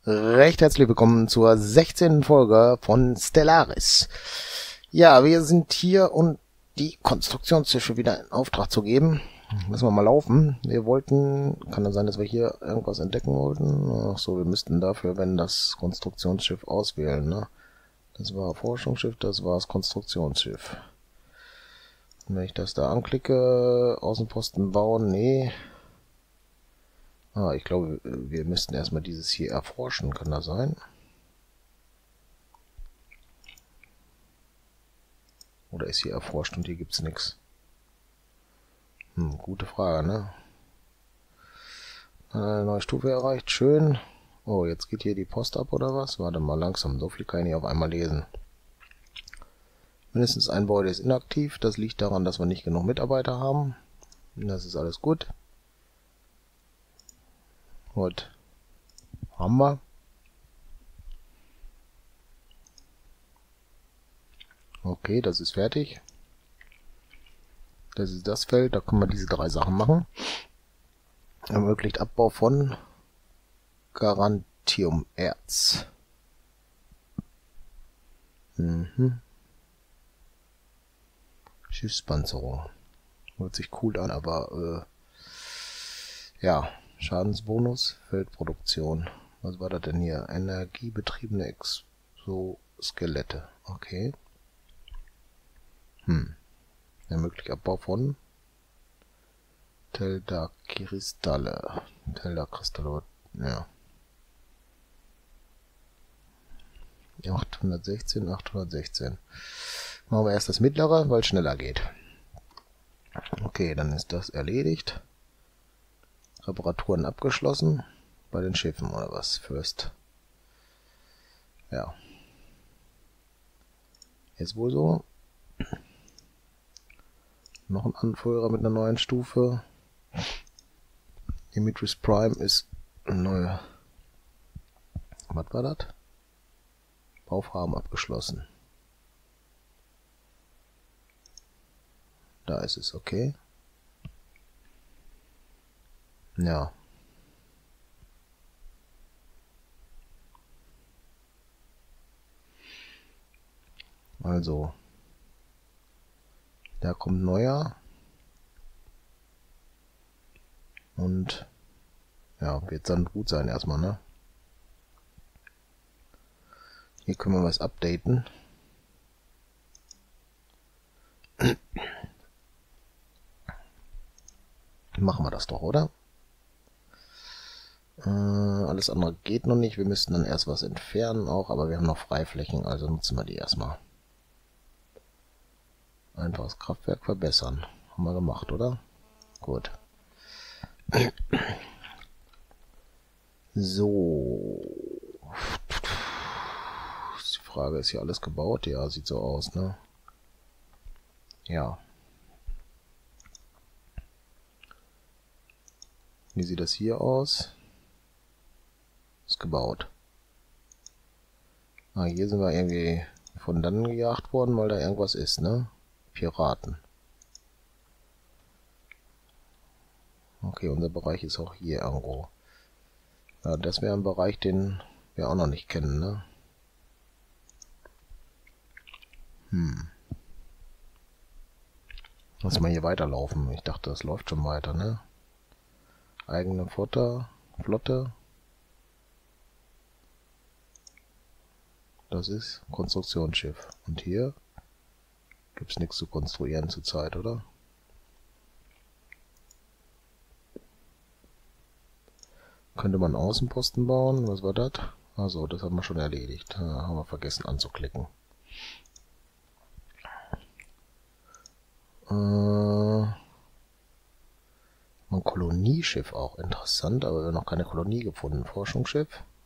Recht herzlich willkommen zur 16. Folge von Stellaris. Ja, wir sind hier, um die Konstruktionsschiffe wieder in Auftrag zu geben. Müssen wir mal laufen. Wir wollten, kann das sein, dass wir hier irgendwas entdecken wollten? Ach so, wir müssten dafür, wenn das Konstruktionsschiff auswählen, ne? Das war Forschungsschiff, das war das Konstruktionsschiff. Und wenn ich das da anklicke, Außenposten bauen, nee. Ich glaube, wir müssten erstmal dieses hier erforschen, kann das sein? Oder ist hier erforscht und hier gibt's nichts? Gute Frage, ne? Neue Stufe erreicht, schön. Oh, jetzt geht hier die Post ab oder was? Warte mal langsam, so viel kann ich nicht auf einmal lesen. Mindestens ein Gebäude ist inaktiv, das liegt daran, dass wir nicht genug Mitarbeiter haben. Das ist alles gut. Gut. Haben wir. Okay, das ist fertig. Das ist das Feld, da können wir diese drei Sachen machen. Ermöglicht Abbau von Garantiumerz. Schiffspanzerung. Hört sich cool an, aber ja, Schadensbonus, Feldproduktion. Was war das denn hier? Energiebetriebene Exoskelette. Okay. Ermöglicht Abbau von Teldakristalle. Teldakristalle, ja. 816, 816. Machen wir erst das mittlere, weil es schneller geht. Okay, dann ist das erledigt. Reparaturen abgeschlossen. Bei den Schiffen oder was? First. Ja. Ist wohl so. Noch ein Anführer mit einer neuen Stufe. Dimitris Prime ist eine neue. Was war das? Bauvorhaben abgeschlossen. Da ist es, okay. Ja. Also. Da kommt neuer. Und ja, wird dann gut sein erstmal, ne? Hier können wir was updaten. Machen wir das doch, oder? Alles andere geht noch nicht. Wir müssten dann erst was entfernen auch, aber wir haben noch Freiflächen, also nutzen wir die erstmal. Einfaches Kraftwerk verbessern. Haben wir gemacht, oder? Gut. So. Die Frage, ist hier alles gebaut? Ja, sieht so aus, ne? Ja. Wie sieht das hier aus? Ist gebaut. Hier sind wir irgendwie von dann gejagt worden, weil da irgendwas ist, ne? Piraten. Okay, unser Bereich ist auch hier irgendwo. Ja, das wäre ein Bereich, den wir auch noch nicht kennen, ne? Lass mal hier weiterlaufen. Ich dachte, das läuft schon weiter, ne? Eigene Flotte. Das ist Konstruktionsschiff. Und hier gibt's nichts zu konstruieren zurzeit, oder? Könnte man Außenposten bauen? Was war das? Also, das haben wir schon erledigt. Haben wir vergessen anzuklicken. Ein Kolonieschiff auch interessant, aber wir haben noch keine Kolonie gefunden. Forschungsschiff.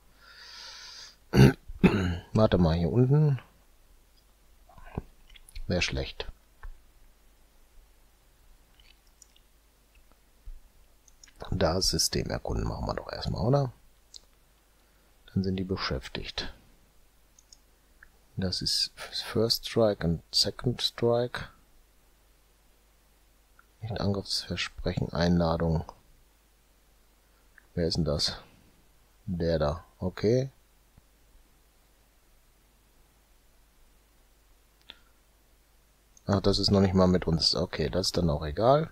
Warte mal, hier unten. Wäre schlecht. Das System erkunden machen wir doch erstmal, oder? Dann sind die beschäftigt. Das ist First Strike und Second Strike. Nicht Angriffsversprechen, Einladung. Wer ist denn das? Der da. Okay. Ach, das ist noch nicht mal mit uns. Okay, das ist dann auch egal.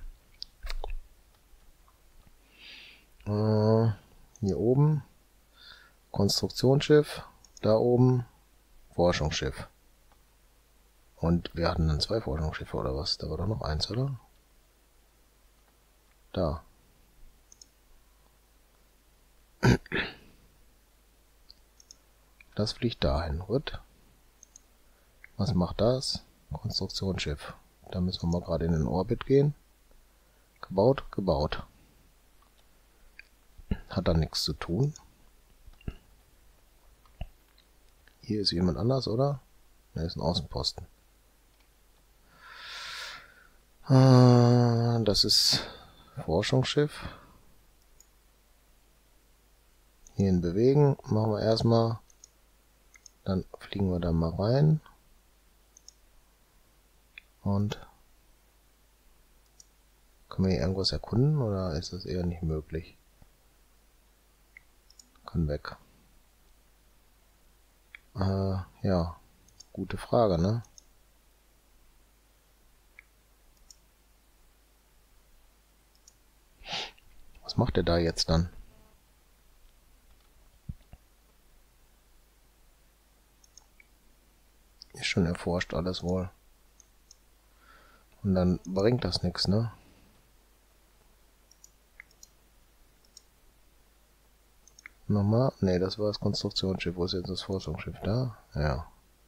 Hier oben Konstruktionsschiff, da oben Forschungsschiff. Und wir hatten dann 2 Forschungsschiffe oder was? Da war doch noch eins, oder? Da. Das fliegt dahin. Gut. Was macht das? Konstruktionsschiff. Da müssen wir mal gerade in den Orbit gehen. Gebaut, gebaut. Hat da nichts zu tun. Hier ist jemand anders, oder? Da ist ein Außenposten. Das ist Forschungsschiff. Hierhin bewegen. Machen wir erstmal. Dann fliegen wir da mal rein. Und können wir hier irgendwas erkunden oder ist das eher nicht möglich? Kann weg. Ja, gute Frage, ne? Was macht er da jetzt dann? Ist schon erforscht alles wohl. Und dann bringt das nichts, ne? Nochmal? Ne, das war das Konstruktionsschiff. Wo ist jetzt das Forschungsschiff? Da? Ja.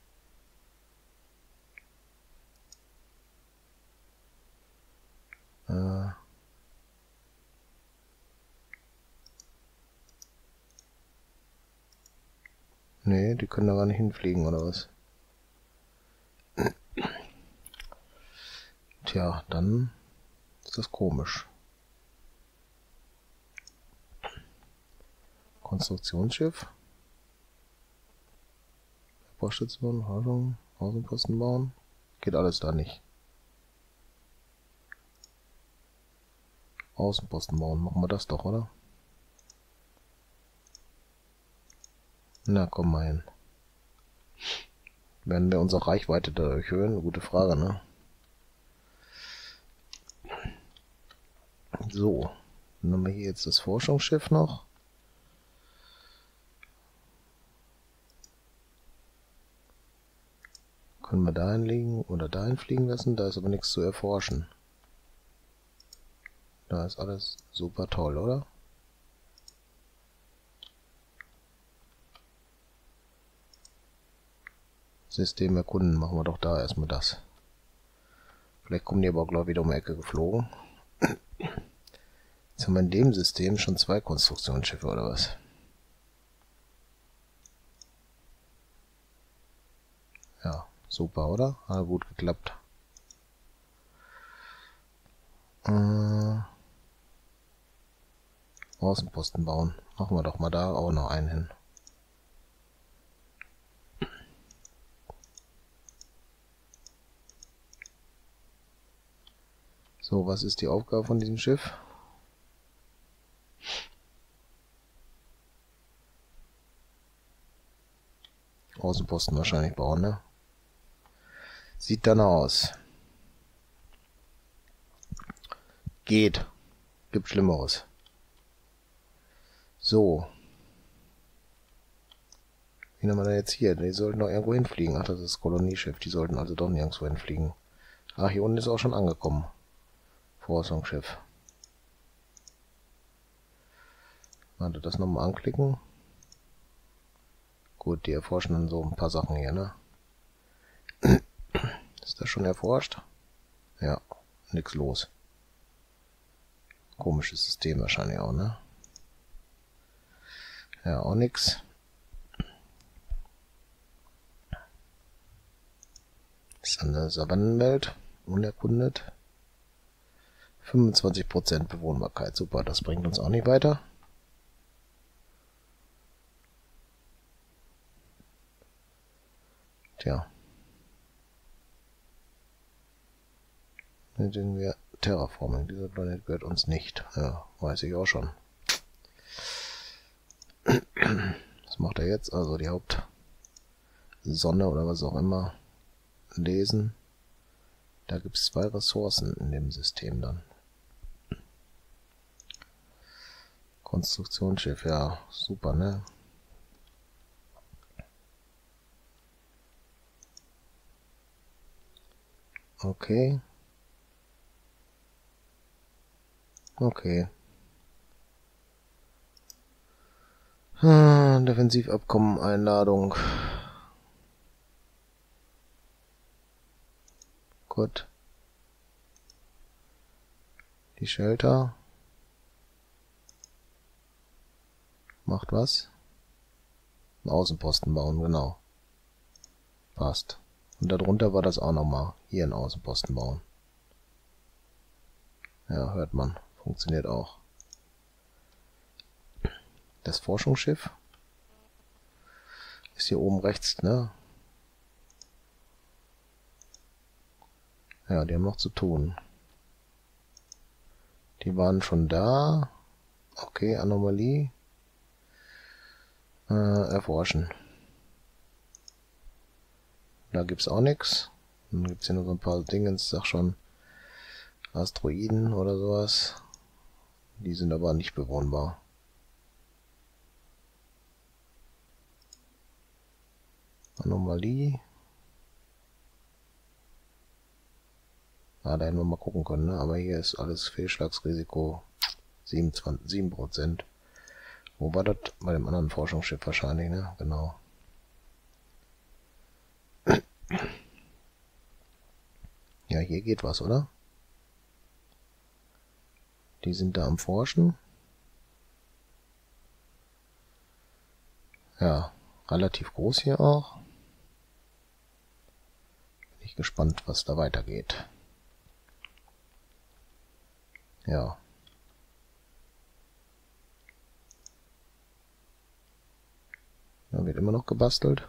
Ne, die können da gar nicht hinfliegen, oder was? Tja, dann ist das komisch. Konstruktionsschiff. Baustation, Haltung, Außenposten bauen. Geht alles da nicht. Außenposten bauen, machen wir das doch, oder? Na, komm mal hin. Werden wir unsere Reichweite dadurch erhöhen? Gute Frage, ne? So, dann haben wir hier jetzt das Forschungsschiff noch. Können wir dahin liegen oder dahin fliegen lassen? Da ist aber nichts zu erforschen. Da ist alles super toll, oder? System erkunden, machen wir doch da erstmal das. Vielleicht kommen die aber auch gleich wieder um die Ecke geflogen. Jetzt haben wir in dem System schon 2 Konstruktionsschiffe, oder was? Ja, super, oder? Hat gut geklappt. Außenposten bauen. Machen wir doch mal da auch noch einen hin. So, was ist die Aufgabe von diesem Schiff? Außenposten wahrscheinlich bauen, ne? Sieht dann aus. Geht. Gibt Schlimmeres. So. Wie haben wir denn jetzt hier? Die sollten doch irgendwo hinfliegen. Ach, das ist das Kolonieschiff. Die sollten also doch nirgendwo hinfliegen. Ach, hier unten ist auch schon angekommen. Forschungsschiff. Warte, das nochmal anklicken. Gut, die erforschen dann so ein paar Sachen hier, ne? Ist das schon erforscht? Ja, nix los. Komisches System wahrscheinlich auch, ne? Ja, auch nix. Ist eine Savannenwelt, unerkundet. 25% Bewohnbarkeit, super, das bringt uns auch nicht weiter. Tja. Dann sehen wir Terraforming. Dieser Planet gehört uns nicht. Ja, weiß ich auch schon. Was macht er jetzt? Also die Hauptsonne oder was auch immer. Lesen. Da gibt es 2 Ressourcen in dem System dann. Konstruktionsschiff, ja, super, ne? Okay. Okay. Defensivabkommen, Einladung. Gut. Die Shelter. Macht was? Einen Außenposten bauen, genau. Passt. Und darunter war das auch nochmal. Hier einen Außenposten bauen. Ja, hört man. Funktioniert auch. Das Forschungsschiff ist hier oben rechts, ne? Ja, die haben noch zu tun. Die waren schon da. Okay, Anomalie. Erforschen. Da gibt's auch nichts. Dann gibt's hier noch so ein paar Dingens, sag schon Asteroiden oder sowas. Die sind aber nicht bewohnbar. Anomalie. Ah, da hätten wir mal gucken können, ne? Aber hier ist alles Fehlschlagsrisiko 7%. Wo war das? Bei dem anderen Forschungsschiff wahrscheinlich, ne? Genau. Ja, hier geht was, oder? Die sind da am Forschen. Ja, relativ groß hier auch. Bin ich gespannt, was da weitergeht. Ja. Da wird immer noch gebastelt.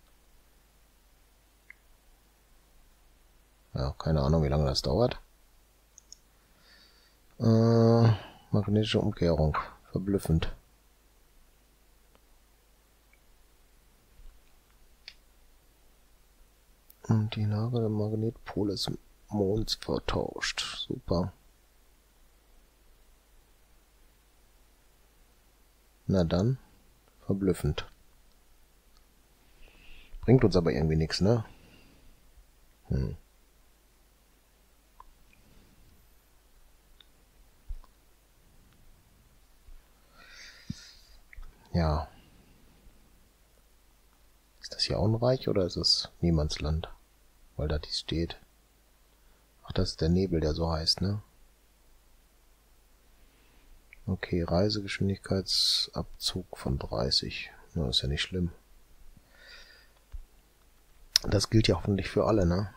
Ja, keine Ahnung, wie lange das dauert. Magnetische Umkehrung. Verblüffend. Und die Lage der Magnetpole des Monds vertauscht. Super. Na dann. Verblüffend. Bringt uns aber irgendwie nichts, ne? Ja. Ist das hier auch ein Reich oder ist es Niemandsland? Weil da dies steht. Ach, das ist der Nebel, der so heißt, ne? Okay, Reisegeschwindigkeitsabzug von 30. Na, ist ja nicht schlimm. Das gilt ja hoffentlich für alle, ne?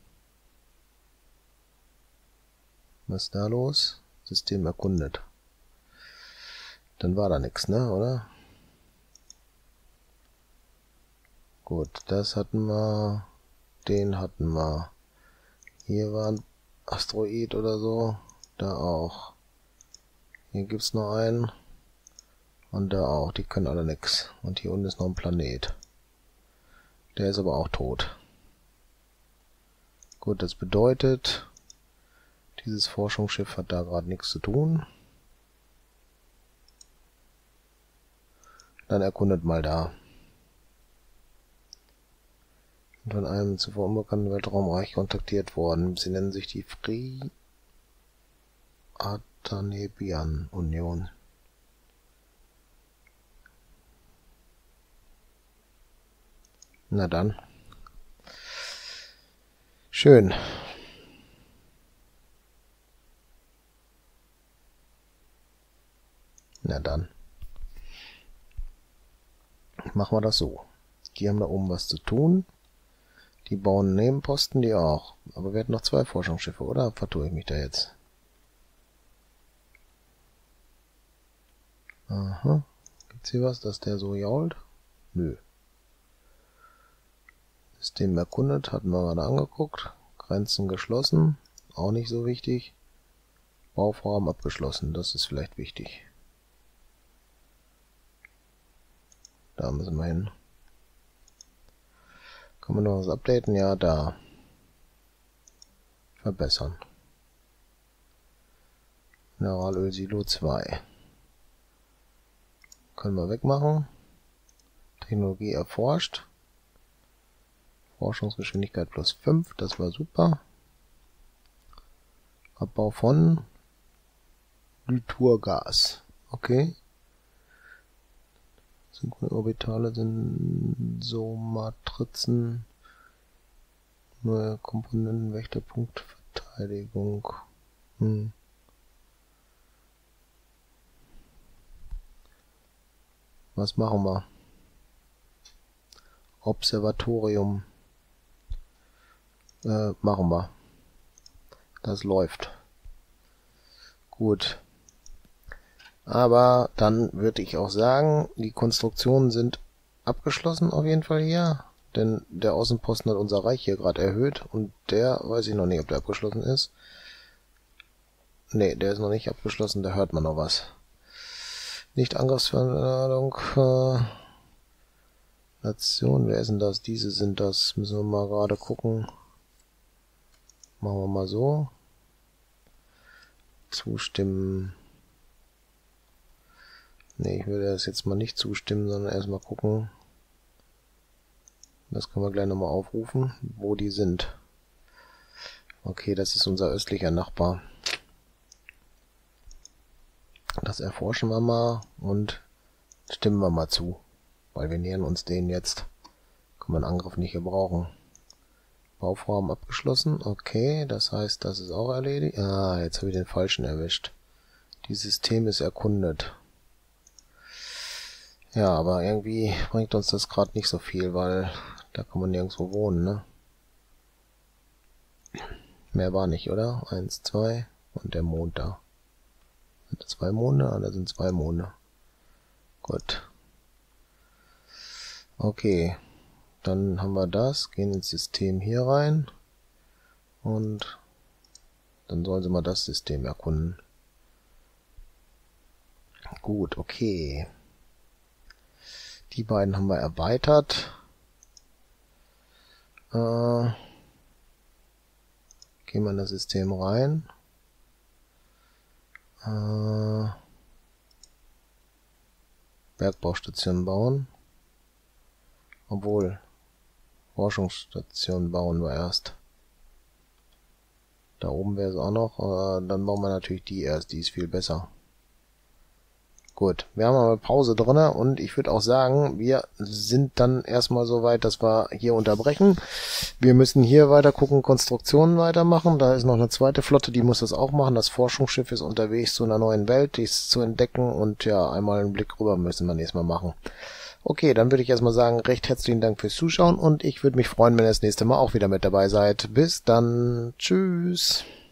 Was ist da los? System erkundet. Dann war da nichts, ne, oder? Gut, das hatten wir. Den hatten wir. Hier war ein Asteroid oder so. Da auch. Hier gibt's noch einen. Und da auch. Die können alle nix. Und hier unten ist noch ein Planet. Der ist aber auch tot. Gut, das bedeutet, dieses Forschungsschiff hat da gerade nichts zu tun. Dann erkundet mal da. Und von einem zuvor unbekannten Weltraumreich kontaktiert worden. Sie nennen sich die Free-Atanebian-Union. Na dann. Schön. Na dann. Machen wir das so. Die haben da oben was zu tun. Die bauen Nebenposten, die auch. Aber wir hatten noch 2 Forschungsschiffe, oder? Vertue ich mich da jetzt? Aha. Gibt's hier was, dass der so jault? Nö. System erkundet, hatten wir gerade angeguckt. Grenzen geschlossen. Auch nicht so wichtig. Bauvorhaben abgeschlossen, das ist vielleicht wichtig. Da müssen wir hin. Kann man noch was updaten? Ja, da. verbessern. Mineralölsilo 2. Können wir wegmachen. Technologie erforscht. Forschungsgeschwindigkeit plus 5, das war super. Abbau von Lyturgas. Okay. Synchronorbitale sind so Matrizen. Neue Komponenten, Wächterpunkt, Verteidigung. Was machen wir? Observatorium. Machen wir. Das läuft. Gut. Aber dann würde ich auch sagen, die Konstruktionen sind abgeschlossen auf jeden Fall hier. Denn der Außenposten hat unser Reich hier gerade erhöht. Und der, weiß ich noch nicht, ob der abgeschlossen ist. Ne, der ist noch nicht abgeschlossen, da hört man noch was. Nicht Angriffsverladung. Nation, wer ist denn das? Diese sind das. Müssen wir mal gerade gucken. Machen wir mal so. Zustimmen. Ne, ich würde das jetzt mal nicht zustimmen, sondern erstmal gucken. Das können wir gleich nochmal aufrufen, wo die sind. Okay, das ist unser östlicher Nachbar. Das erforschen wir mal und stimmen wir mal zu. Weil wir nähern uns denen jetzt. Kann man Angriff nicht gebrauchen. Bauvorhaben abgeschlossen. Okay, das heißt, das ist auch erledigt. Ah, jetzt habe ich den falschen erwischt. Die System ist erkundet. Ja, aber irgendwie bringt uns das gerade nicht so viel, weil da kann man nirgendwo wohnen, ne? Mehr war nicht, oder? 1, 2 und der Mond da. Sind das 2 Monde? Ah, da sind 2 Monde. Gut. Okay. Dann haben wir das, gehen ins System hier rein und dann sollen sie mal das System erkunden. Gut, okay. Die beiden haben wir erweitert. Gehen wir in das System rein. Bergbaustation bauen. Obwohl, Forschungsstation bauen wir erst. Da oben wäre es auch noch. Dann bauen wir natürlich die erst. Die ist viel besser. Gut, wir haben aber Pause drinne und ich würde auch sagen, wir sind dann erstmal so weit, dass wir hier unterbrechen. Wir müssen hier weiter gucken, Konstruktionen weitermachen. Da ist noch eine zweite Flotte, die muss das auch machen. Das Forschungsschiff ist unterwegs zu einer neuen Welt, die ist zu entdecken und ja, einmal einen Blick rüber müssen wir nächstes Mal machen. Okay, dann würde ich erstmal sagen, recht herzlichen Dank fürs Zuschauen und ich würde mich freuen, wenn ihr das nächste Mal auch wieder mit dabei seid. Bis dann, tschüss.